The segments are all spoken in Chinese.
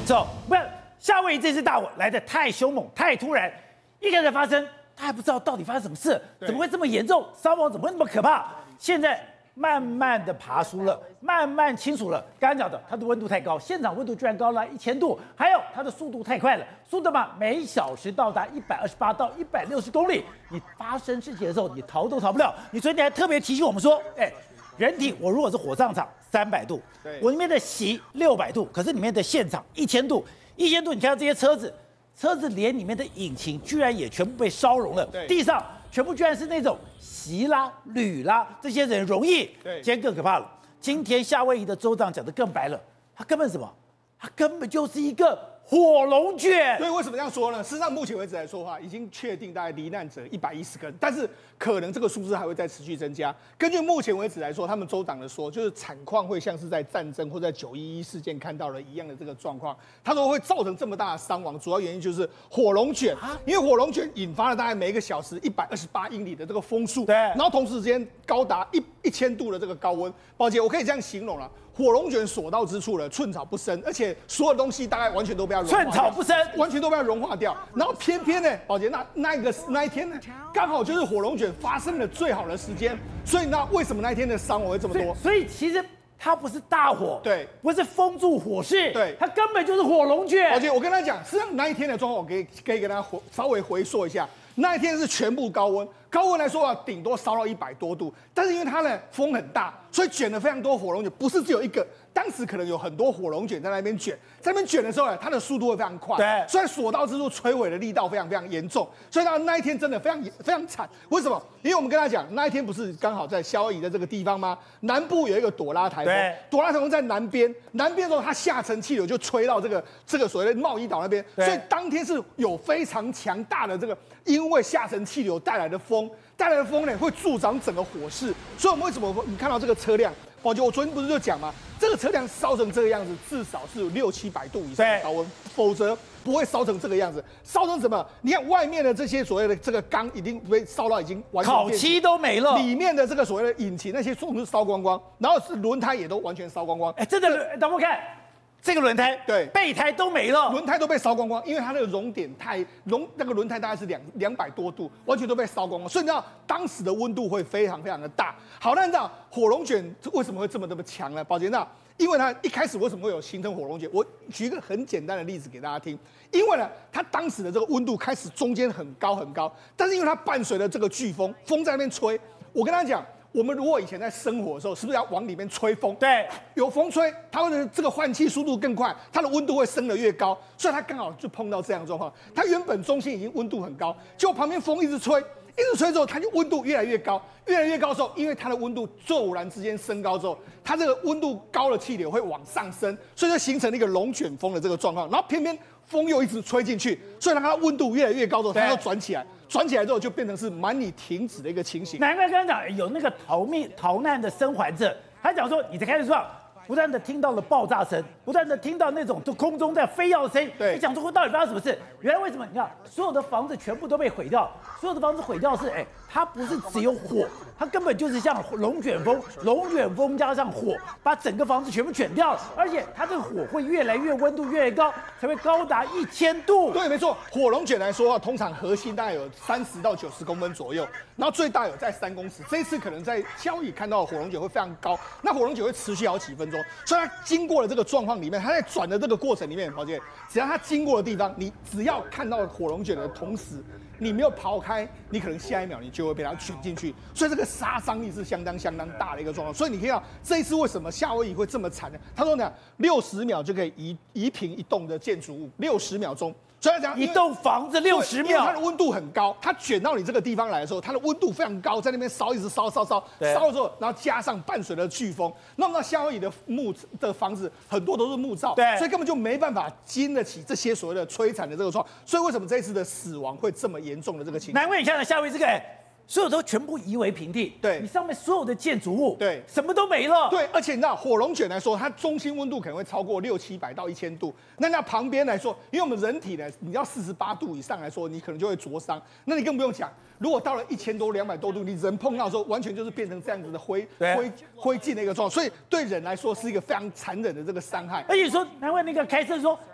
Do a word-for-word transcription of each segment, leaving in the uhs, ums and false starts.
走，不，夏威夷这次大火来得太凶猛、太突然，一开始发生，他还不知道到底发生什么事，怎么会这么严重？伤亡怎么会那么可怕？现在慢慢的爬出了，慢慢清楚了。刚刚讲的，它的温度太高，现场温度居然高了一千度，还有它的速度太快了，速度嘛，每小时到达一百二十八到一百六十公里。你发生事情的时候，你逃都逃不了。你昨天还特别提醒我们说，哎。人体，我如果是火葬场，三百度，我里面的席六百度，可是里面的现场一千度，一千度，你看到这些车子，车子连里面的引擎居然也全部被烧融了，地上全部居然是那种席啦、铝啦，这些人容易。今天更可怕了，今天夏威夷的州长讲得更白了，他根本什么？他根本就是一个火龙卷。 所以为什么这样说呢？事实上，目前为止来说的话，已经确定大概罹难者一百一十个人，但是可能这个数字还会再持续增加。根据目前为止来说，他们州长的说，就是惨况会像是在战争或在九一一事件看到的一样的这个状况。他说会造成这么大的伤亡，主要原因就是火龙卷，因为火龙卷引发了大概每一个小时一百二十八英里的这个风速， 对， 然后同时间高达一一千度的这个高温。宝姐，我可以这样形容了。火龙卷所到之处了，寸草不生，而且所有东西大概完全都被它融化掉， 寸草不生， 完全都被它融化掉。然后偏偏呢，宝杰那那一个那一天呢，刚好就是火龙卷发生的最好的时间，所以那为什么那一天的伤亡会这么多？ 所以其实它不是大火， 对， 不是封住火势， 对， 它根本就是火龙卷。 宝杰，我跟他讲，实际上那一天的状况，我可以可以跟他回稍微回溯一下。那一天是全部高温，高温来说啊，顶多烧到一百多度，但是因为它呢风很大，所以卷了非常多火龙卷，不是只有一个，当时可能有很多火龙卷在那边卷，在那边卷的时候呢，它的速度会非常快， 对， 所以所到之处摧毁的力道非常非常严重，所以呢那一天真的非常非常惨。为什么？因为我们跟他讲，那一天不是刚好在夏威夷的这个地方吗？南部有一个朵拉台风，朵拉台风在南边，南边的时候它下沉气流就吹到这个这个所谓的贸易岛那边，所以当天是有非常强大的这个。因为下沉气流带来的风，带来的风呢会助长整个火势，所以我们为什么你看到这个车辆，宝杰，我昨天不是就讲吗？这个车辆烧成这个样子，至少是有六七百度以上的高温，否则不会烧成这个样子。烧成什么？你看外面的这些所谓的这个钢已经被烧到已经完全烤漆都没了， 里面的这个所谓的引擎那些全部烧光光，然后是轮胎也都完全烧光光。 哎，真的，等我看。这个轮胎对备胎都没了， 轮胎都被烧光光，因为它那个熔点太熔，那个轮胎大概是两两百多度，完全都被烧光光，所以你知道当时的温度会非常非常的大。好，那你知道火龙卷为什么会这么这么强呢？宝杰，那因为它一开始为什么会有形成火龙卷？我举一个很简单的例子给大家听，因为呢，它当时的这个温度开始中间很高很高，但是因为它伴随了这个飓风，风在那边吹，我跟他讲。我们如果以前在生火的时候，是不是要往里面吹风？ 对， 有风吹，它会这个换气速度更快，它的温度会升得越高，所以它刚好就碰到这样的状况。它原本中心已经温度很高，结果旁边风一直吹，一直吹之后，它就温度越来越高，越来越高之后，因为它的温度骤然之间升高之后，它这个温度高的气流会往上升，所以就形成了一个龙卷风的这个状况。然后偏偏风又一直吹进去，所以让它温度越来越高之后，它又转起来。转起来之后就变成是难以停止的一个情形。 难怪刚刚讲有那个逃命逃难的生还者，他讲说你在开始上不断的听到了爆炸声，不断的听到那种空中在飞跃的声音。 对， 你讲说到底发生什么事？原来为什么？你看所有的房子全部都被毁掉，所有的房子毁掉是哎，它不是只有火，它根本就是像龙卷风，龙卷风加上火，把整个房子全部卷掉了。而且它这个火会越来越温度越来越高，才会高达一千度。 对，没错。火龙卷来说的话，通常核心大概有三十到九十公分左右，然后最大有在三公尺。这一次可能在夏威夷看到的火龙卷会非常高，那火龙卷会持续好几分钟。所以它经过了这个状况里面，它在转的这个过程里面，宝姐，只要它经过的地方，你只要看到火龙卷的同时，你没有跑开，你可能下一秒你就会被它卷进去。所以这个杀伤力是相当相当大的一个状况。所以你可以看到这一次为什么夏威夷会这么惨呢？他说呢，六十秒就可以移移平一栋的建筑物，六十秒钟。所以讲一栋房子六十秒， 它的温度很高，它卷到你这个地方来的时候，它的温度非常高，在那边烧，一直烧烧烧烧了之后，然后加上伴随了飓风，那么夏威夷的木的房子很多都是木造， 对， 所以根本就没办法经得起这些所谓的摧残的这个状况。所以为什么这一次的死亡会这么严重的这个情况？ 难怪你看到夏威夷这个。所有都全部夷为平地， 对， 你上面所有的建筑物， 对， 什么都没了， 对，而且你知道火龙卷来说，它中心温度可能会超过六七百到一千度，那那旁边来说，因为我们人体呢，你要四十八度以上来说，你可能就会灼伤，那你更不用讲，如果到了一千多、两百多度，你人碰到的时候，完全就是变成这样子的灰灰灰烬的一个状况，所以对人来说是一个非常残忍的这个伤害。 而且说，难怪那个开车说，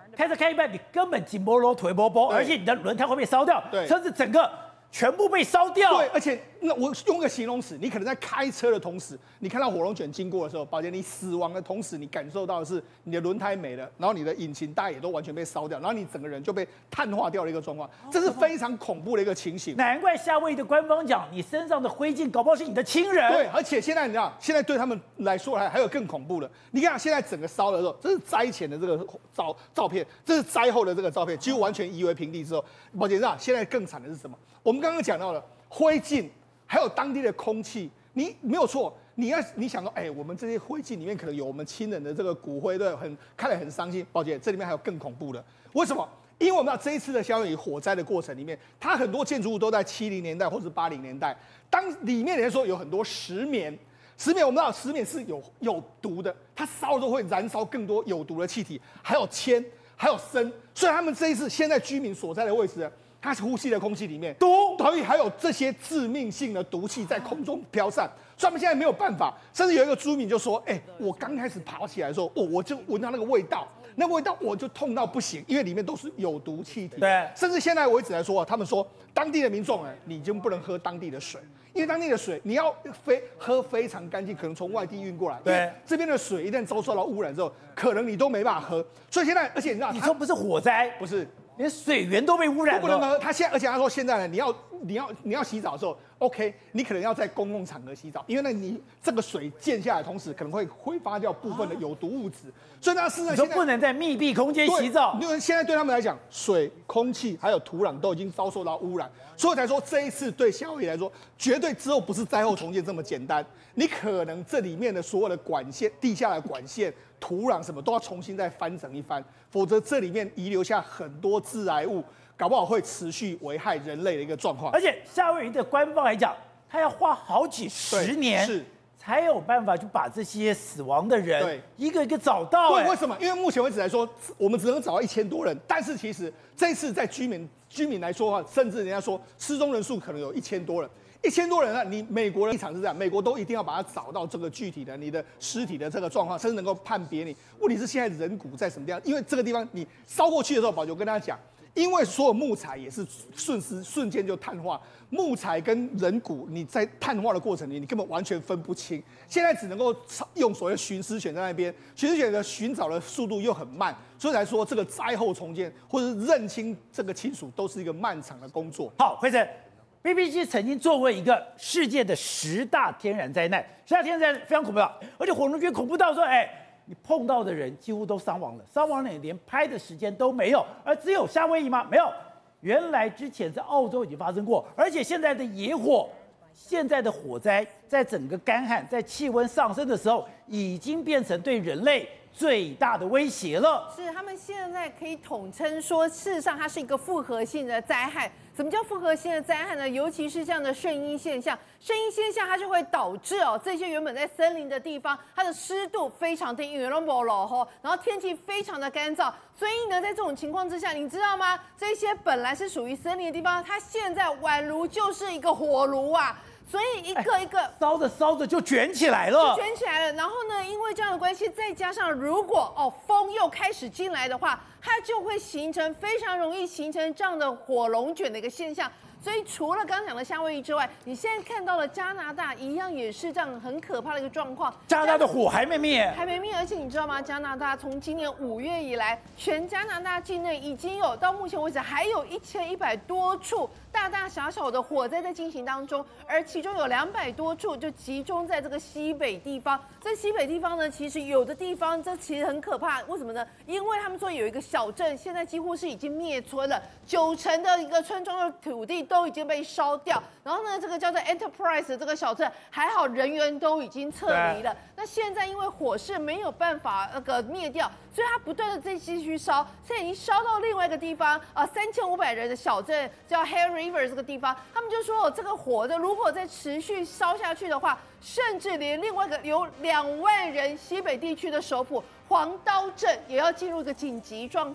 开车开一半，你根本紧波罗腿波波，而且你的轮胎会被烧掉，车子整个全部被烧掉。 对，而且那我用个形容词，你可能在开车的同时，你看到火龙卷经过的时候，宝杰，你死亡的同时，你感受到的是你的轮胎没了，然后你的引擎带也都完全被烧掉，然后你整个人就被碳化掉的一个状况，这是非常恐怖的一个情形。 难怪夏威夷的官方讲，你身上的灰烬搞不好是你的亲人。 对，而且现在你知道，现在对他们来说还还有更恐怖的。你看现在整个烧的时候，这是灾前的这个照照片，这是灾后的这个照片，几乎完全夷为平地之后，宝杰知道现在更惨的是什么？我们刚刚讲到了灰烬，还有当地的空气，你没有错。你要你想说，哎、欸，我们这些灰烬里面可能有我们亲人的这个骨灰，对，很看得很伤心。宝姐，这里面还有更恐怖的，为什么？因为我们知道这一次的夏威夷火灾的过程里面，它很多建筑物都在七零年代或是八零年代，当里面人说有很多石棉，石棉我们知道石棉是有有毒的，它烧了之后会燃烧更多有毒的气体，还有铅，还有砷，所以他们这一次现在居民所在的位置，他呼吸的空气里面毒， 所以还有这些致命性的毒气在空中飘散，所以他们现在没有办法。甚至有一个居民就说：“哎、欸，我刚开始爬起来的时候，哦，我就闻到那个味道，那味道我就痛到不行，因为里面都是有毒气体。” 对， 甚至现在为止来说，他们说当地的民众，哎，你已经不能喝当地的水，因为当地的水你要非喝非常干净，可能从外地运过来。 对， 这边的水一旦遭受到污染之后，可能你都没办法喝。所以现在，而且你知道， 你说不是火灾， 不是。 连水源都被污染了， 不能喝。他现在，而且他说现在呢，你要你要你要洗澡的时候 ，OK， 你可能要在公共场合洗澡，因为呢，你这个水溅下来的同时，可能会挥发掉部分的有毒物质，所以呢，事实上你说不能在密闭空间洗澡。 因为现在对他们来讲，水、空气还有土壤都已经遭受到污染，所以才说这一次对夏威夷来说，绝对之后不是灾后重建这么简单，你可能这里面的所有的管线、地下的管线。土壤什么都要重新再翻整一番，否则这里面遗留下很多致癌物，搞不好会持续危害人类的一个状况。 而且夏威夷的官方来讲，他要花好几十年是才有办法去把这些死亡的人一个一个找到。 对，为什么？因为目前为止来说，我们只能找到一千多人，但是其实这次在居民居民来说的话，甚至人家说失踪人数可能有一千多人。一千多人啊！你美国的立场是这样，美国都一定要把它找到这个具体的你的尸体的这个状况，甚至能够判别你。问题是现在人骨在什么地方？因为这个地方你烧过去的时候，宝九跟大家讲，因为所有木材也是瞬时瞬间就碳化，木材跟人骨你在碳化的过程里，你根本完全分不清。现在只能够用所谓的寻尸犬在那边，寻尸犬的寻找的速度又很慢，所以来说这个灾后重建或者是认清这个亲属都是一个漫长的工作。 好，辉成。B B C 曾经做过一个世界的十大天然灾难，十大天然灾难非常恐怖，而且火龙卷恐怖到说，哎，你碰到的人几乎都伤亡了，伤亡了连拍的时间都没有，而只有夏威夷吗？没有，原来之前在澳洲已经发生过，而且现在的野火，现在的火灾，在整个干旱、在气温上升的时候，已经变成对人类最大的威胁了。 是，他们现在可以统称说，事实上它是一个复合性的灾害。什么叫复合性的灾害呢？尤其是这样的圣婴现象，圣婴现象它就会导致哦，这些原本在森林的地方，它的湿度非常低，因为都没落吼，然后天气非常的干燥，所以呢，在这种情况之下，你知道吗？这些本来是属于森林的地方，它现在宛如就是一个火炉啊。所以一个一个烧着烧着就卷起来了， 就卷起来了。然后呢，因为这样的关系，再加上如果哦风又开始进来的话，它就会形成非常容易形成这样的火龙卷的一个现象。所以除了刚刚讲的夏威夷之外，你现在看到了加拿大一样也是这样很可怕的一个状况。 加拿大的火还没灭， 还没灭，而且你知道吗？加拿大从今年五月以来，全加拿大境内已经有到目前为止还有一千一百多处大大小小的火灾在进行当中，而其中有两百多处就集中在这个西北地方。在西北地方呢，其实有的地方这其实很可怕，为什么呢？因为他们说有一个小镇现在几乎是已经灭村了，九成的一个村庄的土地都已经被烧掉。然后呢，这个叫做 Enterprise 这个小镇还好人员都已经撤离了。那现在因为火势没有办法那个灭掉，所以它不断的在继续烧，现在已经烧到另外一个地方啊，三千五百人的小镇叫 Hare River 这个地方，他们就说哦，这个火的如果再持续烧下去的话，甚至连另外一个有两万人西北地区的首府黄刀镇也要进入一个紧急状态。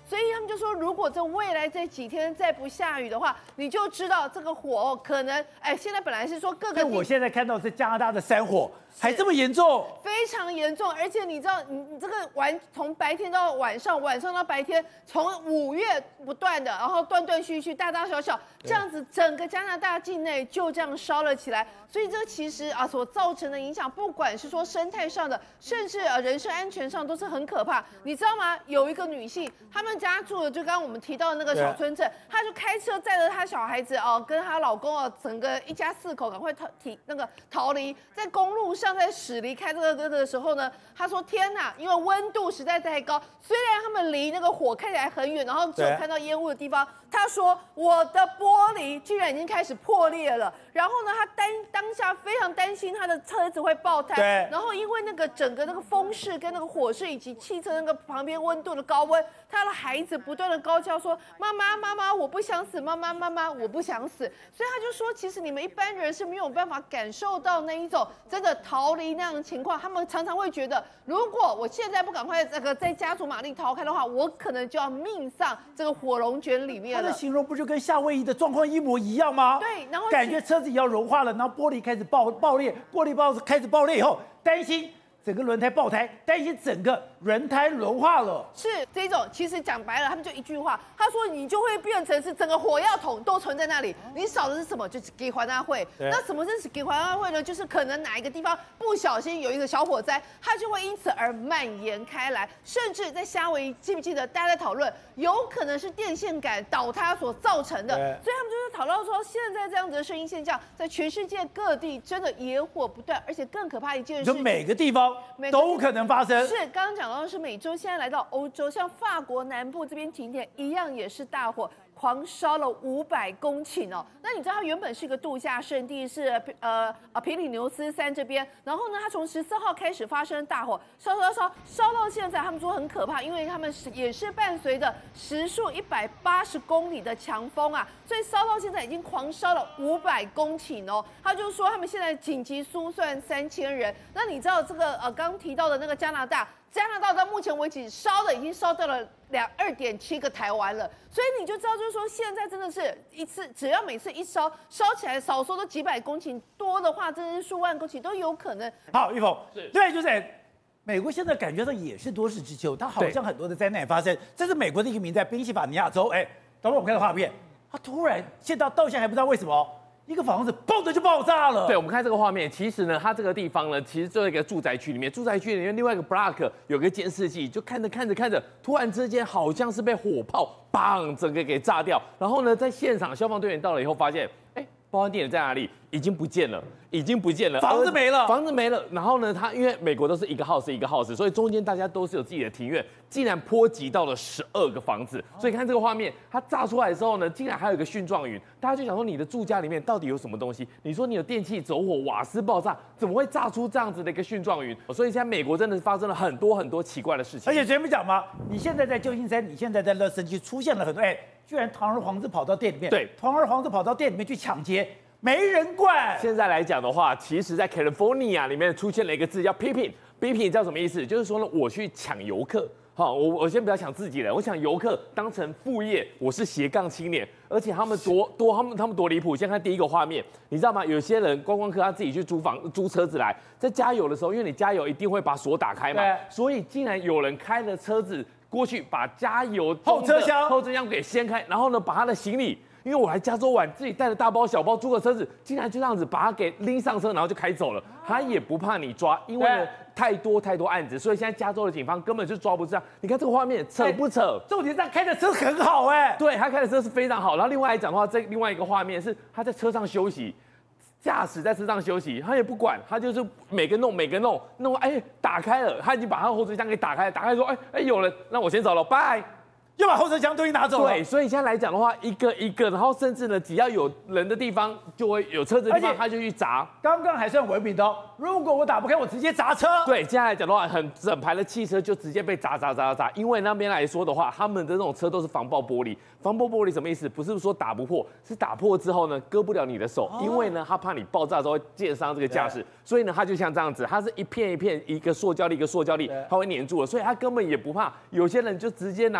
所以他们就说，如果这未来这几天再不下雨的话，你就知道这个火哦，可能哎，现在本来是说各个地， 我现在看到是加拿大的山火还这么严重， 非常严重，而且你知道，你你这个晚从白天到晚上，晚上到白天，从五月不断的，然后断断续续，大大小小这样子，整个加拿大境内就这样烧了起来。所以这其实啊所造成的影响，不管是说生态上的，甚至呃人身安全上都是很可怕。你知道吗？有一个女性，他们家住的就刚刚我们提到的那个小村镇，她就开车载着她小孩子哦，跟她老公哦，整个一家四口赶快逃提那个逃离，在公路上在驶离开这个的时候呢，她说天哪，因为温度实在太高，虽然他们离那个火看起来很远，然后只有看到烟雾的地方，她说我的玻璃居然已经开始破裂了，然后呢，她担当下非常担心她的车子会爆胎， 对， 然后因为那个整个那个风势跟那个火势以及汽车那个旁边温度的高温，她的孩子不断的高叫说妈妈妈妈我不想死，妈妈妈妈我不想死，所以她就说其实你们一般人是没有办法感受到那一种真的逃离那样的情况，他们常常会觉得如果我现在不赶快这个再加足马力逃开的话，我可能就要命丧这个火龙卷里面了。 他的形容不就跟夏威夷的状况一模一样吗？ 对，然后感觉车子也要融化了，然后玻璃开始爆爆裂，玻璃爆开始爆裂以后，担心整个轮胎爆胎，担心整个轮胎融化了。 是这种，其实讲白了，他们就一句话，他说你就会变成是整个火药桶都存在那里，你少的是什么？就是给环大会。那什么是给环大会呢？就是可能哪一个地方不小心有一个小火灾，它就会因此而蔓延开来，甚至在夏威夷，记不记得大家在讨论，有可能是电线杆倒塌所造成的。所以他们就是讨论说，现在这样子的声音现象，在全世界各地真的野火不断，而且更可怕一件事， 就每个地方都可能发生。 是刚刚讲到的是美洲，现在来到欧洲，像法国南部这边景点一样，也是大火。狂烧了五百公顷哦，那你知道它原本是一个度假胜地，是呃呃皮里牛斯山这边，然后呢，它从十四号开始发生大火，烧烧烧烧到现在，他们说很可怕，因为他们是也是伴随着时速一百八十公里的强风啊，所以烧到现在已经狂烧了五百公顷哦。他就说他们现在紧急疏散三千人。那你知道这个呃刚提到的那个加拿大？加拿大到目前为止烧的已经烧到了两二点七个台湾了，所以你就知道，就是说现在真的是一次，只要每次一烧烧起来，少说都几百公顷，多的话真的是数万公顷都有可能。 好，玉凤，对，就是美国现在感觉上也是多事之秋，它好像很多的灾难发生。这是美国的一个民在宾夕法尼亚州，哎，等会我们看到画面，他突然现在到现在还不知道为什么。一个房子嘣的就爆炸了。 对，我们看这个画面，其实呢，它这个地方呢，其实就在一个住宅区里面，住宅区里面另外一个 block 有个监视器，就看着看着看着，突然之间好像是被火炮砰整个给炸掉。然后呢，在现场消防队员到了以后，发现，哎，报案地点在哪里？已经不见了，已经不见了， 房子没了， 房子没了。然后呢，它因为美国都是一个 house 一个 house， 所以中间大家都是有自己的庭院，竟然波及到了十二个房子。所以看这个画面，它炸出来的时候呢，竟然还有一个蕈状云，大家就想说你的住家里面到底有什么东西？你说你有电器走火、瓦斯爆炸，怎么会炸出这样子的一个蕈状云？所以现在美国真的是发生了很多很多奇怪的事情。 而且前面讲嘛，你现在在旧金山，你现在在乐森区出现了很多，哎，居然堂而皇之跑到店里面， 对， 堂而皇之跑到店里面去抢劫。没人管。 现在来讲的话，其实在 California 里面出现了一个字叫 pimping，pimping 叫什么意思？就是说呢，我去抢游客。好，我我先不要抢自己人，我抢游客当成副业，我是斜杠青年，而且他们多多他们他们多离谱。先看第一个画面，你知道吗？有些人观光客他自己去租房租车子来，在加油的时候，因为你加油一定会把锁打开嘛，所以竟然有人开了车子过去把加油后车厢后车厢给掀开，然后呢把他的行李。因为我来加州玩，自己带着大包小包租个车子，竟然就这样子把它给拎上车，然后就开走了。他也不怕你抓，因为呢太多太多案子，所以现在加州的警方根本就抓不上。你看这个画面，扯不扯？ 重点是他开的车很好哎， 对他开的车是非常好。然后另外来讲的话，这另外一个画面是他在车上休息。驾驶在车上休息，他也不管，他就是每个弄每个弄弄，哎，打开了，他已经把他的后车厢给打开了，打开说，哎哎有人，那我先走了，拜。 又把后车厢东西拿走了。 对，所以现在来讲的话，一个一个，然后甚至呢，只要有人的地方，就会有车子的地方，他就去砸。 刚刚还算文明的哦，如果我打不开，我直接砸车。 对，现在来讲的话，很整排的汽车就直接被砸砸砸砸，因为那边来说的话，他们的那种车都是防爆玻璃。防爆玻璃什么意思？不是说打不破，是打破之后呢，割不了你的手，哦、因为呢，他怕你爆炸之后会溅伤这个驾驶，所以呢，他就像这样子，它是一片一片，一个塑胶粒一个塑胶粒，它会粘住了，所以他根本也不怕。有些人就直接拿罗赖把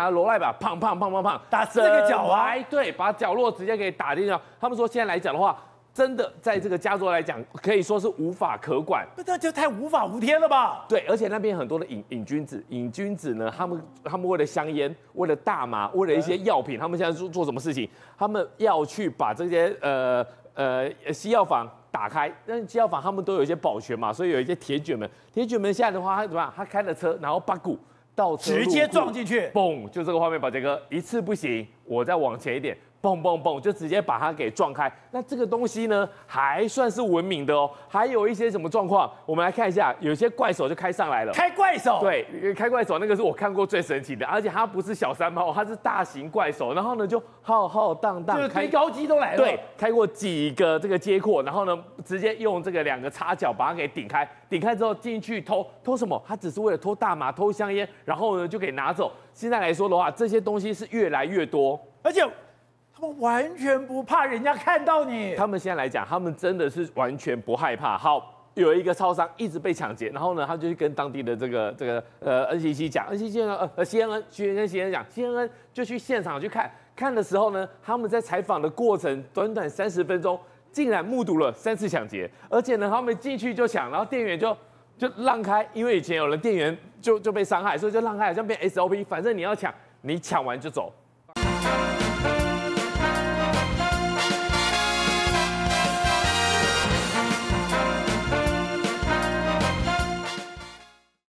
啊，砰砰砰砰砰， 打四个角啊， 对，把角落直接给打进去。他们说现在来讲的话，真的在这个加州来讲，可以说是无法可管。 那就太无法无天了吧？ 对，而且那边很多的瘾瘾君子，瘾君子呢，他们他们为了香烟，为了大麻，为了一些药品，他们现在做做什么事情？他们要去把这些呃呃西药房打开，但是西药房他们都有一些保全嘛，所以有一些铁卷门，铁卷门下来的话，他怎么样？他开了车，然后把鼓倒车直接撞进去， 嘣！就这个画面，宝杰哥一次不行，我再往前一点。蹦蹦蹦，就直接把它给撞开。那这个东西呢，还算是文明的哦。还有一些什么状况，我们来看一下，有些怪手就开上来了。 开怪手？ 对，开怪手那个是我看过最神奇的，而且它不是小三猫，它是大型怪手。然后呢，就浩浩荡荡， 就是推高机都来了。 对，开过几个这个街廓，然后呢，直接用这个两个插脚把它给顶开。顶开之后进去偷偷什么？他只是为了偷大麻、偷香烟，然后呢就给拿走。现在来说的话，这些东西是越来越多， 而且。他们完全不怕人家看到你。 他们现在来讲，他们真的是完全不害怕。好，有一个超商一直被抢劫，然后呢，他就去跟当地的这个这个呃 N C C 讲 ，N C C 呢呃 C N N 去跟 C N N 讲 ，C N N 就去现场去看，看的时候呢，他们在采访的过程短短三十分钟，竟然目睹了三次抢劫，而且呢，他们进去就抢，然后店员就就让开，因为以前有人店员就就被伤害，所以就让开，好像变 S O P， 反正你要抢，你抢完就走。